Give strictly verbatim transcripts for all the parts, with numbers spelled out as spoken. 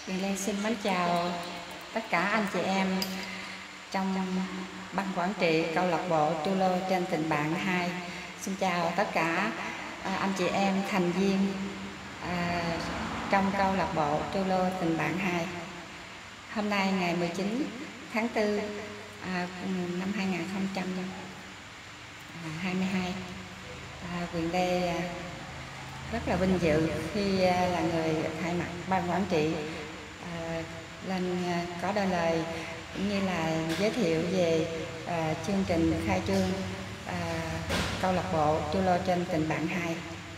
Quyền Lê xin mến chào tất cả anh chị em trong ban quản trị câu lạc bộ True Love trên tình bạn hai. Xin chào tất cả anh chị em thành viên à, trong câu lạc bộ True Love tình bạn hai. Hôm nay ngày mười chín tháng tư à, năm hai nghìn không trăm hai mươi hai, à, Quyền Lê rất là vinh dự khi là người thay mặt ban quản trị à, lên có đôi lời cũng như là giới thiệu về à, chương trình khai trương à, câu lạc bộ True Love trên tình bạn hai.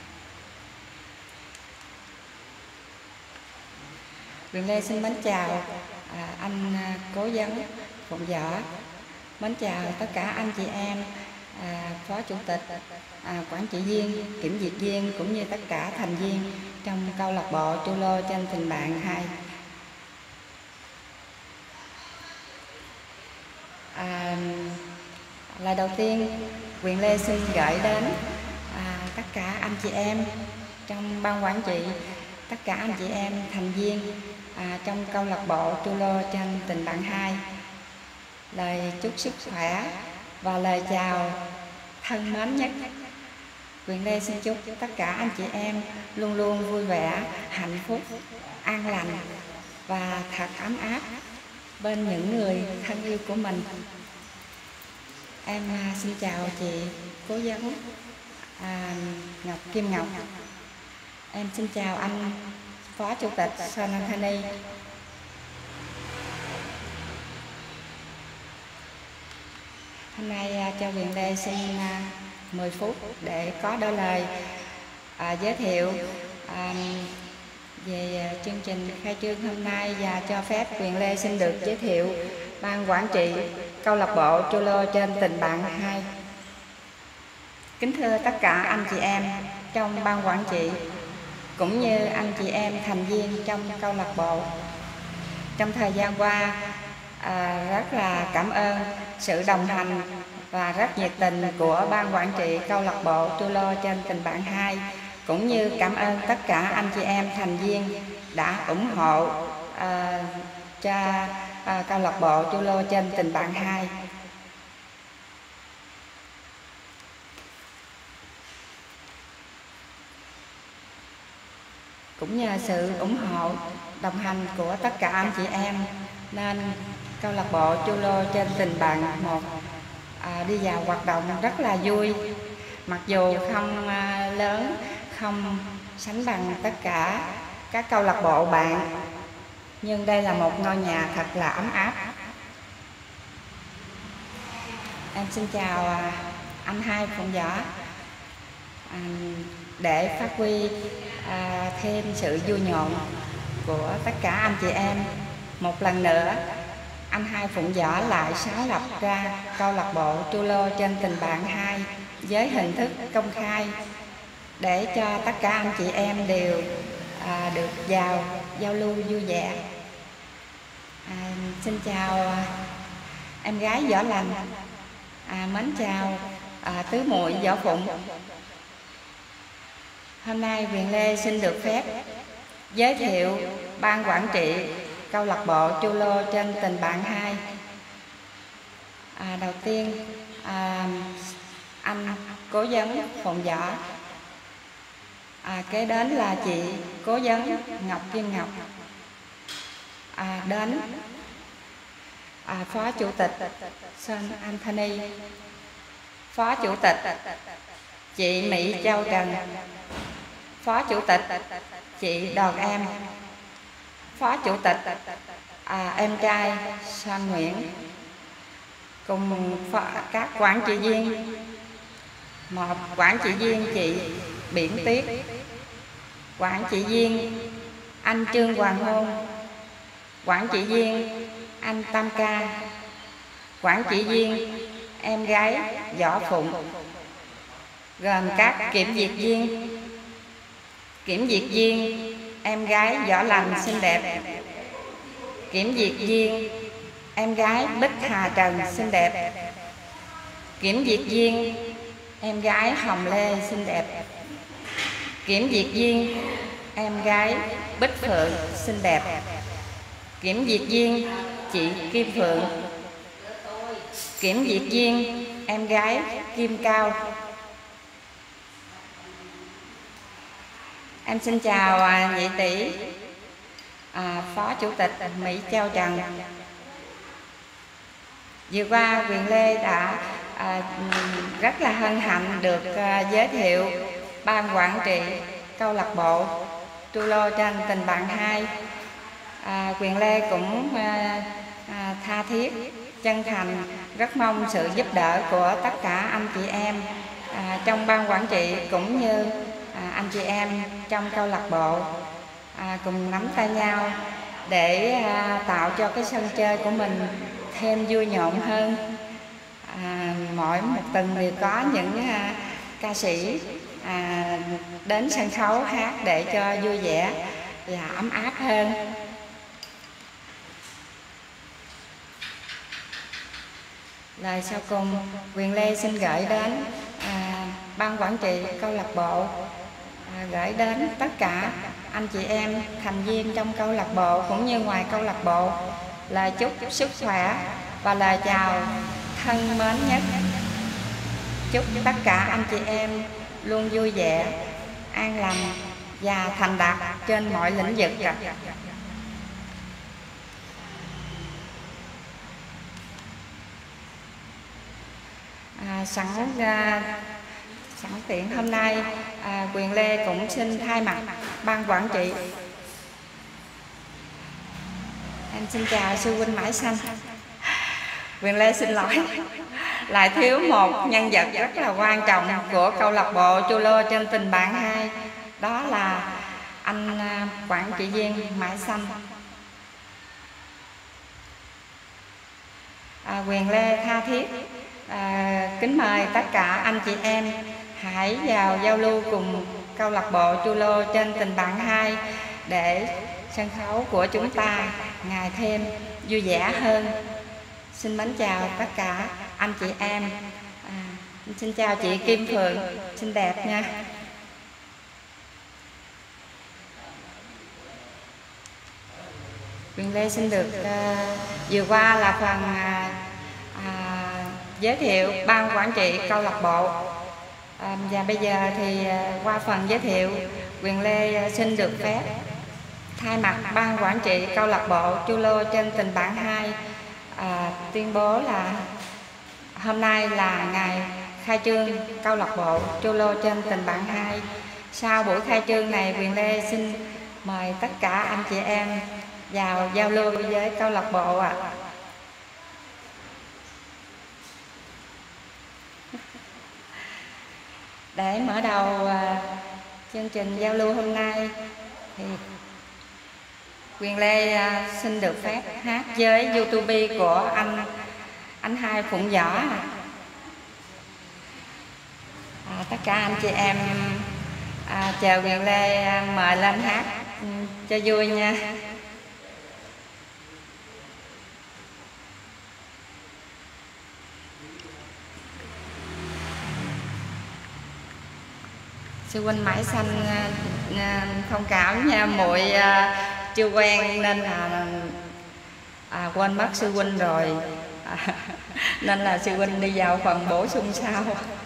Quyền Lê xin mến chào à, anh Cố Vấn, Phụng Võ, mến chào tất cả anh chị em à, phó chủ tịch, à, quản trị viên, kiểm duyệt viên cũng như tất cả thành viên trong câu lạc bộ True Love trên tình bạn hai. À, lời đầu tiên Quyền Lê xin gửi đến à, tất cả anh chị em trong ban quản trị, tất cả anh chị em thành viên à, trong câu lạc bộ True Love trên tình bạn hai lời chúc sức khỏe và lời chào thân mến nhất. Quyền Lê xin chúc tất cả anh chị em luôn luôn vui vẻ, hạnh phúc, an lành và thật ấm áp bên những người thân yêu của mình. Em xin chào chị Cố Vấn à, Ngọc Kim Ngọc. Em xin chào anh phó chủ tịch Sơn Anthony. Hôm nay cho Quyền Lê xin mười phút để có đôi lời à, giới thiệu à, về chương trình khai trương hôm nay, và cho phép Quyền Lê xin được giới thiệu ban quản trị câu lạc bộ True Love trên tình bạn hai. Kính thưa tất cả anh chị em trong ban quản trị cũng như anh chị em thành viên trong câu lạc bộ, trong thời gian qua à, rất là cảm ơn sự đồng hành và rất nhiệt tình của ban quản trị câu lạc bộ True Love trên tình bạn hai, cũng như cảm ơn tất cả anh chị em thành viên đã ủng hộ à, cho à, câu lạc bộ True Love trên tình bạn hai. Cũng nhờ sự ủng hộ đồng hành của tất cả anh chị em nên câu lạc bộ True Love trên tình bạn một à, đi vào hoạt động rất là vui. Mặc dù không à, lớn, không sánh bằng tất cả các câu lạc bộ bạn, nhưng đây là một ngôi nhà thật là ấm áp. Em xin chào à, anh hai Phụng Võ. À, để phát huy à, thêm sự vui nhộn của tất cả anh chị em, một lần nữa anh hai Phụng Võ lại sáng lập ra câu lạc bộ True Love trên tình bạn hai với hình thức công khai để cho tất cả anh chị em đều à, được vào giao lưu vui vẻ. À, xin chào em gái Võ Lành, à, mến chào à, tứ muội Võ Phụng. Hôm nay Quyền Lê xin được phép giới thiệu ban quản trị câu lạc bộ True Love trên tình bạn hai. À, đầu tiên à, anh Cố Vấn Phụng Võ, à, kế đến là chị Cố Vấn Ngọc Kim Ngọc, à, đến à, phó chủ tịch Sơn Anthony, phó chủ tịch chị Mỹ Châu Trần, phó chủ tịch chị Đòn Em, phó chủ tịch à, em trai Sơn Nguyễn, cùng phó, các quản trị viên. Một quản trị viên chị Biển Tuyết, quản trị viên anh Trương Hoàng Hôn, quản trị viên anh Tam Ca, quản trị viên em gái Võ Phụng, gồm các kiểm duyệt viên. Kiểm duyệt viên em gái Võ Lành xinh đẹp, kiểm duyệt viên em gái Bích Hà Trần xinh đẹp, kiểm duyệt viên em gái Hồng Lê xinh đẹp, kiểm duyệt viên em gái Bích Phượng xinh đẹp. kiểm duyệt viên chị Kim Phượng, kiểm duyệt viên em gái Kim Cao. Em xin chào à, nhị tỷ, à, phó chủ tịch Mỹ Châu Trần. Vừa qua Quyền Lê đã à, rất là hân hạnh được à, giới thiệu ban quản trị câu lạc bộ Tru Lô trên Tình Bạn hai. À, Quyền Lê cũng à, à, tha thiết, chân thành, rất mong sự giúp đỡ của tất cả anh chị em à, trong ban quản trị cũng như à, anh chị em trong câu lạc bộ à, cùng nắm tay nhau để à, tạo cho cái sân chơi của mình thêm vui nhộn hơn. À, mỗi một tuần thì có những à, ca sĩ à, đến sân khấu hát để cho vui vẻ và ấm áp hơn. Lời sau cùng, Quyền Lê xin gửi đến à, ban quản trị câu lạc bộ, à, gửi đến tất cả anh chị em thành viên trong câu lạc bộ cũng như ngoài câu lạc bộ lời chúc sức khỏe và lời chào thân mến nhất. Chúc tất cả anh chị em luôn vui vẻ, an lành và thành đạt trên mọi lĩnh vực. À, sẵn à, sẵn tiện hôm nay à, Quyền Lê cũng xin thay mặt ban quản trị, em xin chào sư huynh Mãi Xanh. Quyền Lê xin lỗi, lại thiếu một nhân vật rất là quan trọng của câu lạc bộ Tru Lô trên Tình Bạn hai, đó là anh à, quản trị viên Mãi Xanh. À, Quyền Lê tha thiết à, kính mời tất cả anh chị em hãy vào giao lưu cùng câu lạc bộ Tru Lô trên Tình Bạn hai để sân khấu của chúng ta ngày thêm vui vẻ hơn. Xin mến chào tất cả anh chị em. À, xin chào chị Kim Phượng, xinh đẹp nha. Quyền Lê xin được uh, vừa qua là phần uh, uh, giới thiệu ban quản trị câu lạc bộ, uh, và bây giờ thì uh, qua phần giới thiệu, Quyền Lê uh, xin được phép thay mặt ban quản trị câu lạc bộ Tru Lô trên Tình Bạn hai uh, tuyên bố là hôm nay là ngày khai trương câu lạc bộ Tru Lô trên Tình Bạn hai. Sau buổi khai trương này, Quyền Lê xin mời tất cả anh chị em vào giao lưu với câu lạc bộ ạ. À. Để mở đầu uh, chương trình giao lưu hôm nay thì Quyền Lê uh, xin được phép hát với YouTube của anh anh Hai Phụng Võ. À, tất cả anh chị em à, chờ Quyền Lê uh, mời lên hát um, cho vui nha. Sư huynh Mãi Xanh thông cảm nha, muội chưa quen nên là à, quên mất sư huynh rồi, à, nên là sư huynh đi vào phần bổ sung sau.